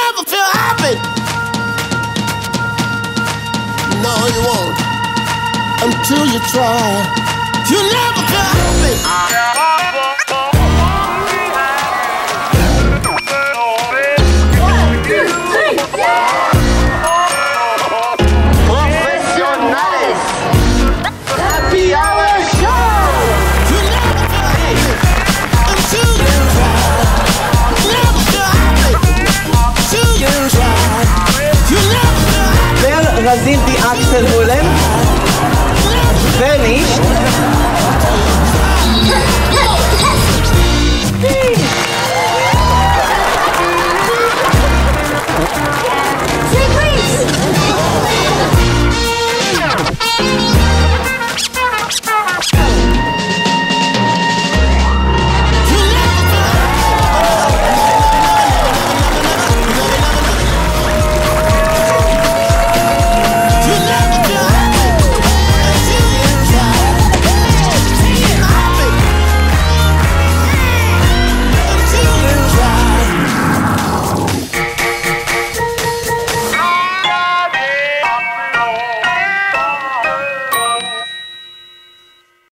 never feel happy. No, you won't. Until you try. You never feel happy. Profesionales. Happy Hour Show. You never feel happy. Until you try. Never feel happy. Until you try. You never feel happy. ורזין די אקסל עולה